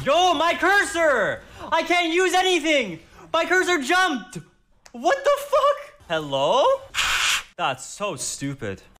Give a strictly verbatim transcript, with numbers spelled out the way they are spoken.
Yo, my cursor! I can't use anything! My cursor jumped! What the fuck? Hello? That's so stupid.